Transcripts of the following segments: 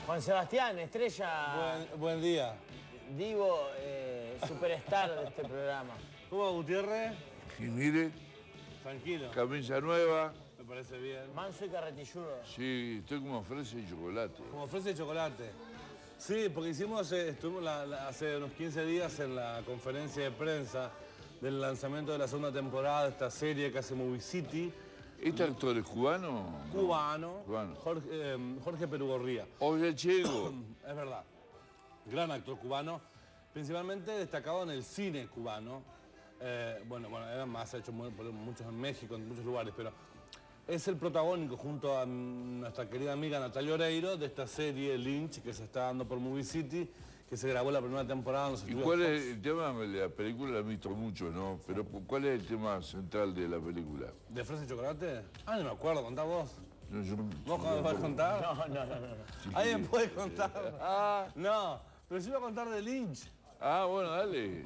Juan Sebastián, estrella... Buen día. Divo, superstar de este programa. ¿Cómo va, Gutiérrez? Y mire, Tranquilo. camisa nueva. Me parece bien. Manso y carretilludo. Sí, estoy como fresa y chocolate. Como fresa de chocolate. Sí, porque hicimos, estuvimos hace unos 15 días en la conferencia de prensa del lanzamiento de la segunda temporada de esta serie que hace Movie City. ¿Este actor es cubano? Cubano. Cubano. Jorge Perugorría. Oye, Chego. Es verdad. Gran actor cubano. Principalmente destacado en el cine cubano. Bueno, además ha hecho muchos en México, en muchos lugares, pero es el protagónico junto a nuestra querida amiga Natalia Oreiro de esta serie Lynch que se está dando por Movie City, que se grabó la primera temporada en los ¿Y estudios cuál Fox. es el tema? La película la he visto mucho, ¿no? Pero ¿cuál es el tema central de la película? ¿De fresa y chocolate? Ah, no me acuerdo, contá vos. No, yo no- ¿Vos me vas a contar? No. ¿Alguien puede contar? No, pero sí voy a contar de Lynch. Ah, bueno, dale.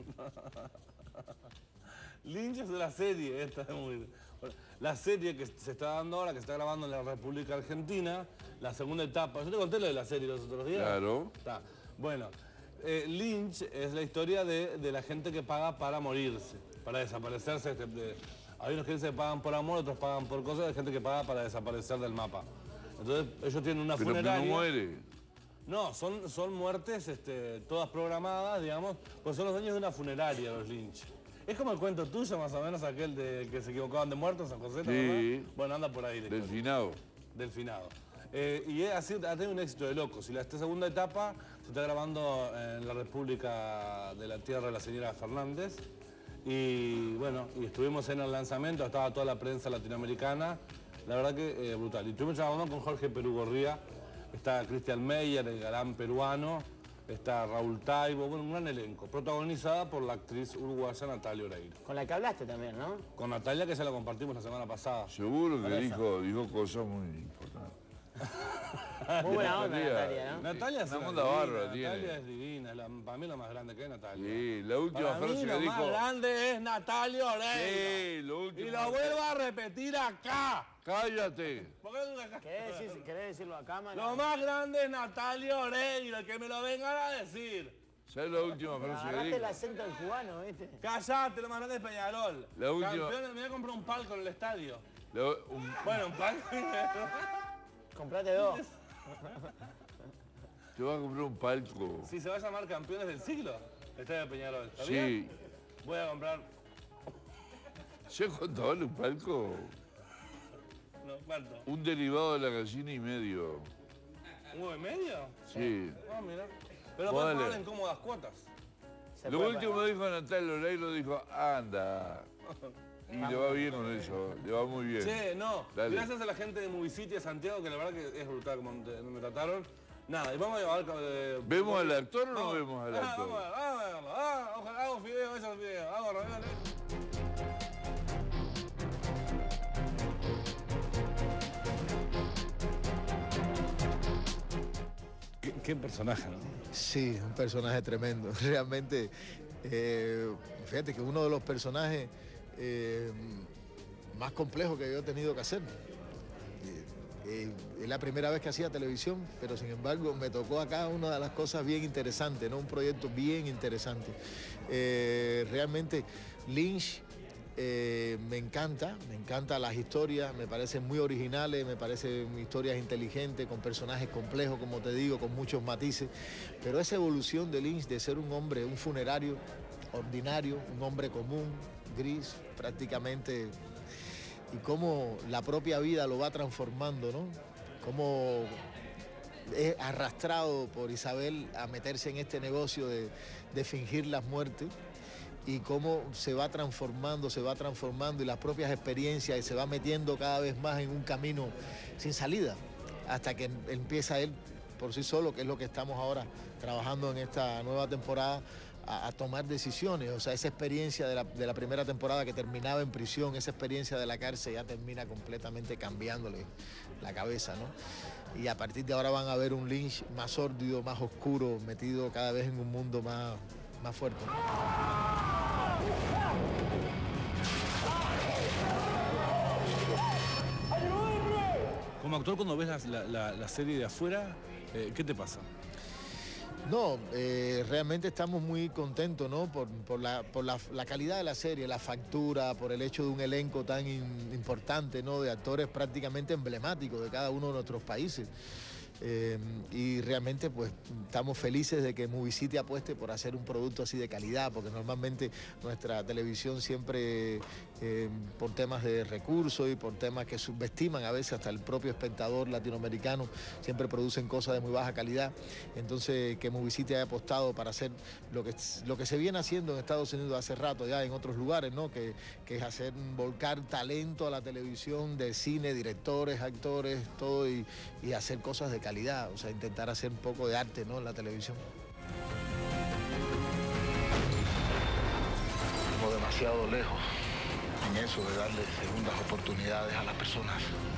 Lynch es la serie, esta es muy... Bueno, la serie que se está dando ahora, que se está grabando en la República Argentina, la segunda etapa. Yo te conté lo de la serie los otros días. Claro. Está. Bueno, Lynch es la historia de la gente que paga para morirse, para desaparecerse. Hay unos que se pagan por amor, otros pagan por cosas, hay gente que paga para desaparecer del mapa. Entonces ellos tienen una Pero que funeraria. no muere. No, son muertes todas programadas, digamos, pues son los dueños de una funeraria, los Lynch. Es como el cuento tuyo, más o menos, aquel de que se equivocaban de muerto en San José, ¿no? Sí. Bueno, anda por ahí. Del finado. Del finado. Y ha tenido un éxito de locos. Y esta segunda etapa se está grabando en la República de la Tierra de la señora Fernández. Y bueno, y estuvimos en el lanzamiento, estaba toda la prensa latinoamericana. La verdad que brutal. Y estuvimos trabajando con Jorge Perugorría. Está Christian Meyer, el galán peruano, está Raúl Taibo, bueno, un gran elenco, protagonizada por la actriz uruguaya Natalia Oreiro. Con la que hablaste también, ¿no? Con Natalia, que ya la compartimos la semana pasada. Seguro que Por dijo cosas muy importantes. Muy buena onda, Natalia, ¿no? Natalia es Una una onda divina, bárbara Natalia tiene. es divina, para mí lo más grande que es Natalia. Sí, la última Para frase mí que lo dijo. más grande es Natalia Oreiro. Sí, lo último. Y lo vuelvo a repetir acá. Cállate. ¿Por qué no acá? ¿Querés decirlo a cámara? Lo más grande es Natalia Oreiro, que me lo vengan a decir. ¿Sabes la última frase que Agarraste dijo? el acento del cubano, ¿viste? Callate, lo más grande es Peñarol. La última- Campeón, me voy a comprar un palco en el estadio. Un- Bueno, un palco. Comprate dos. Te vas a comprar un palco. Si se va a llamar Campeones del Siglo, Estadio de Peñarol. ¿Está Sí. bien? Voy a comprar... ¿Se ha contado un palco? No, ¿cuánto? Un derivado de la gallina y medio. ¿Un huevo y medio? Sí. Ah, mira. Pero Vale. pueden pagar en cómodas cuotas. Se Lo puede último pagar. dijo Natalia Oreiro, dijo, anda. Y le va bien con eso, le va muy bien. Che, no. Dale. Gracias a la gente de Movie City de Santiago, que la verdad que es brutal como me trataron. Nada, y vamos a ver... ¿Vemos al actor o no vemos al actor? Vamos a verlo. Hago fideos, esos fideos. Hago ravioles. ¿Qué personaje, no? Sí, un personaje tremendo. Realmente, fíjate que uno de los personajes más complejos que yo he tenido que hacer. Es la primera vez que hacía televisión, pero sin embargo me tocó acá una de las cosas bien interesantes, ¿no? Un proyecto bien interesante. Realmente Lynch me encanta las historias, me parecen muy originales, me parecen historias inteligentes, con personajes complejos, como te digo, con muchos matices, pero esa evolución de Lynch de ser un hombre, un funerario ordinario, un hombre común, gris, prácticamente, y cómo la propia vida lo va transformando, ¿no? Cómo es arrastrado por Isabel a meterse en este negocio de fingir las muertes, y cómo se va transformando y las propias experiencias, y se va metiendo cada vez más en un camino sin salida, hasta que empieza él por sí solo, que es lo que estamos ahora trabajando en esta nueva temporada, a tomar decisiones. O sea, esa experiencia de la primera temporada que terminaba en prisión, esa experiencia de la cárcel ya termina completamente cambiándole la cabeza, ¿no? Y a partir de ahora van a ver un Lynch más sórdido, más oscuro, metido cada vez en un mundo más fuerte, ¿no? Como actor, cuando ves la serie de afuera, ¿Qué te pasa? No, realmente estamos muy contentos, ¿no? Por la calidad de la serie, la factura, por el hecho de un elenco tan importante, ¿no? De actores prácticamente emblemáticos de cada uno de nuestros países. Y realmente pues estamos felices de que Movie City apueste por hacer un producto así de calidad, porque normalmente nuestra televisión siempre por temas de recursos y por temas que subestiman a veces hasta el propio espectador latinoamericano, siempre producen cosas de muy baja calidad. Entonces que Movie City haya apostado para hacer lo que se viene haciendo en Estados Unidos hace rato, ya en otros lugares, ¿no? Que es hacer volcar talento a la televisión, de cine, directores, actores, todo, y hacer cosas de calidad, o sea, intentar hacer un poco de arte, ¿no? En la televisión. Estamos demasiado lejos en eso de darle segundas oportunidades a las personas.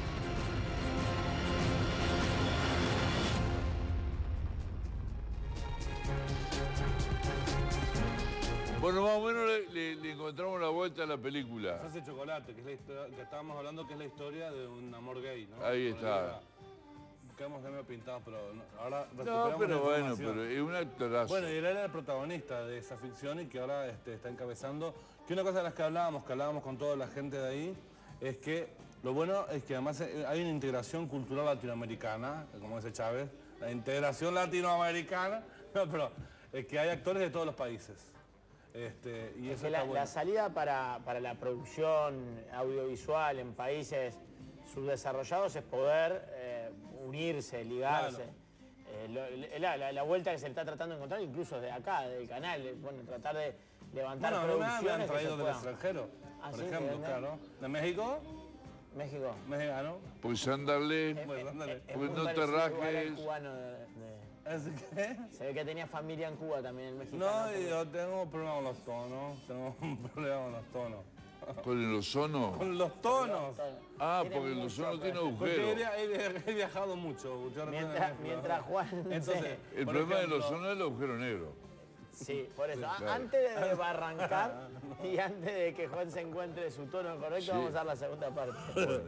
Bueno, más o menos le encontramos la vuelta a la película. Frase de chocolate, que es la historia que estábamos hablando, que es la historia de un amor gay, ¿no? Ahí está. Quedamos medio pintados, pero ahora No, recuperamos pero la bueno, información. pero es un actorazo. Bueno, y él era el protagonista de esa ficción y que ahora está encabezando. Que una cosa de las que hablábamos con toda la gente de ahí, es que lo bueno es que además hay una integración cultural latinoamericana, como dice Chávez, la integración latinoamericana, no, pero es que hay actores de todos los países. Y eso está bueno. La salida para la producción audiovisual en países subdesarrollados es poder unirse, ligarse. Claro. La vuelta que se le está tratando de encontrar incluso desde acá, del canal, bueno, tratar de levantar producciones me han que traído se del puedan. extranjero, ¿Ah, por sí? ejemplo, claro. ¿De México? México. Mexicano. Pues ándale, Bueno, ándale. Es pues muy no te parecido igual al rajes. cubano ¿Así que? se ve que tenía familia en Cuba también, el mexicano. No, yo tengo problemas con los tonos. Tengo un problema con los tonos. ¿Con el ozono? Con los tonos. Ah, Tiene porque el mucho ozono tiene precio. Porque agujero. he viajado mucho. Mientras Juan... Entonces, El por problema del ejemplo, ozono es el agujero negro. Sí, por eso. claro. Antes de barrancar y antes de que Juan se encuentre su tono correcto, Sí. vamos a dar la segunda parte.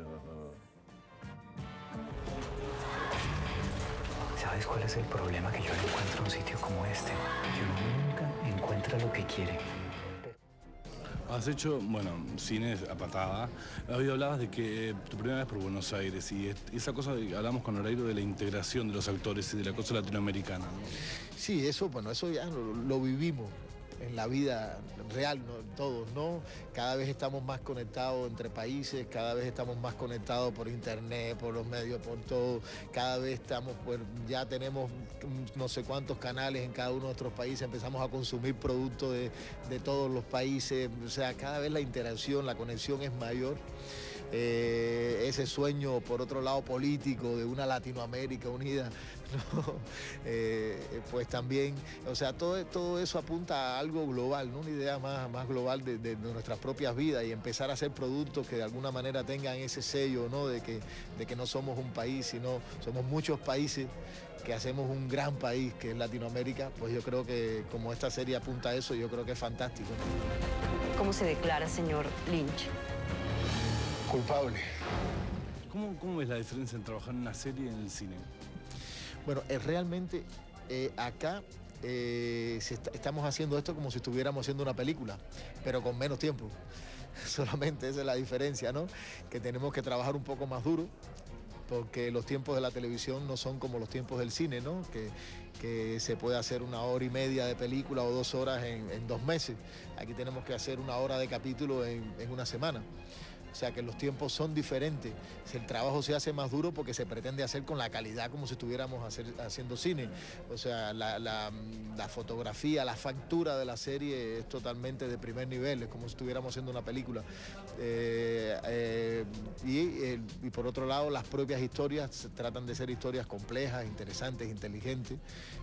¿Sabes cuál es el problema? Que yo no encuentro un sitio como este. Que uno nunca encuentra lo que quiere. Has hecho, bueno, cine a patada. Hoy hablabas de que tu primera vez por Buenos Aires y esa cosa, hablamos con Oreiro de la integración de los actores y de la cosa latinoamericana, ¿no? Sí, eso, bueno, eso ya lo vivimos en la vida real, ¿no? Todos, ¿no? Cada vez estamos más conectados entre países, cada vez estamos más conectados por internet, por los medios, por todo. Cada vez estamos, pues ya tenemos no sé cuántos canales en cada uno de nuestros países, empezamos a consumir productos de todos los países, o sea, cada vez la interacción, la conexión es mayor. Ese sueño, por otro lado, político de una Latinoamérica unida, ¿no? Pues también, o sea, todo eso apunta a algo global, ¿no? Una idea más global de nuestras propias vidas y empezar a hacer productos que de alguna manera tengan ese sello, ¿no? De que no somos un país, sino somos muchos países que hacemos un gran país que es Latinoamérica. Pues yo creo que como esta serie apunta a eso, yo creo que es fantástico, ¿no? ¿Cómo se declara, señor Lynch? Culpable. ¿Cómo ves la diferencia en trabajar en una serie y en el cine? Bueno, realmente acá estamos haciendo esto como si estuviéramos haciendo una película, pero con menos tiempo. Solamente esa es la diferencia, ¿no? Que tenemos que trabajar un poco más duro, porque los tiempos de la televisión no son como los tiempos del cine, ¿no? Que se puede hacer 1 hora y media de película o 2 horas en 2 meses. Aquí tenemos que hacer 1 hora de capítulo en 1 semana. O sea que los tiempos son diferentes. El trabajo se hace más duro porque se pretende hacer con la calidad como si estuviéramos haciendo cine. O sea, la fotografía, la factura de la serie es totalmente de primer nivel, es como si estuviéramos haciendo una película. Y por otro lado, las propias historias tratan de ser historias complejas, interesantes, inteligentes.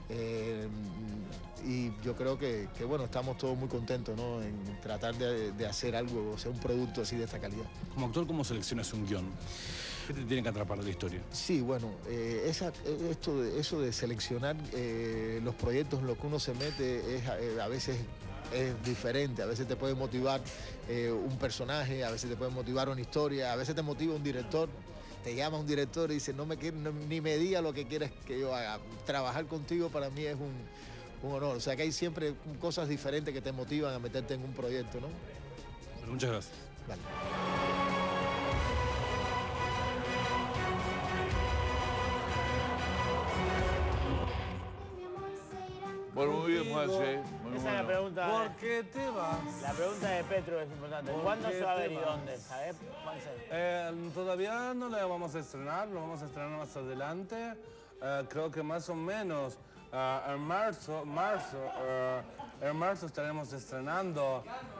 Y yo creo que bueno, estamos todos muy contentos, ¿no? En tratar de hacer algo, o sea, un producto así de esta calidad. Como actor, ¿cómo seleccionas un guión? ¿Qué te tiene que atrapar de la historia? Sí, bueno, eso de seleccionar los proyectos en los que uno se mete a veces es diferente. A veces te puede motivar un personaje, a veces te puede motivar una historia, a veces te motiva un director te llama un director y dice, ni me diga lo que quieres que yo haga. Trabajar contigo para mí es un honor. O sea que hay siempre cosas diferentes que te motivan a meterte en un proyecto, ¿no? Bueno, muchas gracias. Vale. Bueno, muy bien, Juanse. Muy Esa es la bueno. pregunta. ¿Por qué te vas? La pregunta de Petro es importante. ¿Por ¿Cuándo qué se va a te ver y vas? dónde? ¿Sabes, Juanse? Todavía no la vamos a estrenar, lo vamos a estrenar más adelante. Creo que más o menos en marzo estaremos estrenando.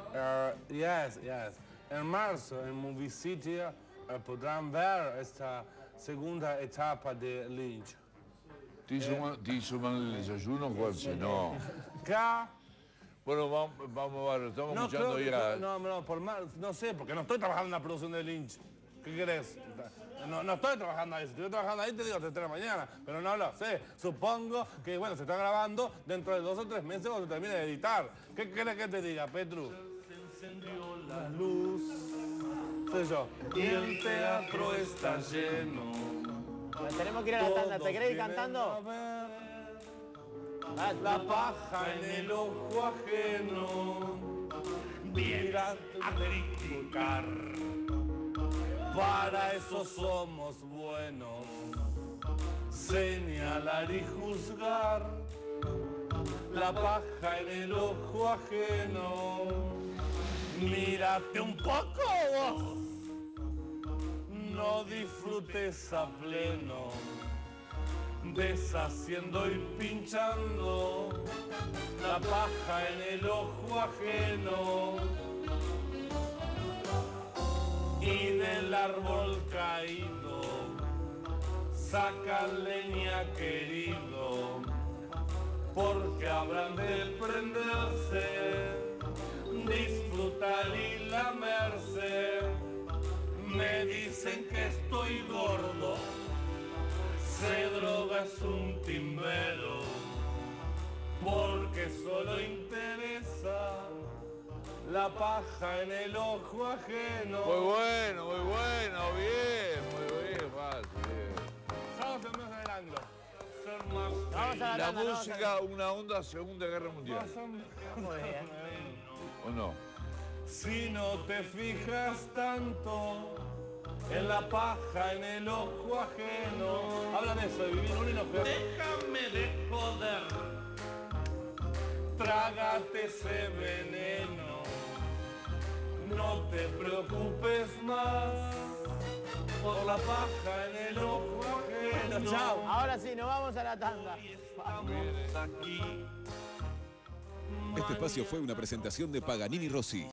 En marzo en Movie City podrán ver esta segunda etapa de Lynch. ¿Te hizo mal el desayuno, Juanse? No. Acá. Bueno, vamos a ver, estamos No, escuchando ya. no sé, porque no estoy trabajando en la producción de Lynch. ¿Qué querés? No estoy trabajando ahí. Si estoy trabajando ahí, te digo, te estreno mañana. Pero no lo sé. Supongo que, bueno, se está grabando dentro de 2 o 3 meses cuando se termine de editar. ¿Qué querés que te diga, Petru? Se encendió la luz. Soy yo. Y el teatro está lleno. Tenemos que ir a la tanda. ¿Te querés ir cantando? La paja en el ojo ajeno. Mira a criticar. Para eso somos buenos. Señalar y juzgar. La paja en el ojo ajeno. Mírate un poco vos. No disfrutes a pleno, deshaciendo y pinchando la paja en el ojo ajeno. Y del árbol caído saca leña, querido, porque habrán de prenderse, disfrutar y lamerse. Me dicen que estoy gordo, se droga es un timbero, porque solo interesa la paja en el ojo ajeno. Muy bueno, bien, Juanse, bien. Estamos en medio del ángulo. Vamos a la La tanda, ¿no? música, una onda Segunda Guerra Mundial, Muy bien. ¿o no? Si no te fijas tanto en la paja en el ojo ajeno. Habla de eso, de vivir un enojo. Déjame de joder. Trágate ese veneno. No te preocupes más por la paja en el ojo ajeno. Chao. Ahora sí, nos vamos a la tanda. Estamos aquí. Este espacio fue una presentación de Paganini Rossi.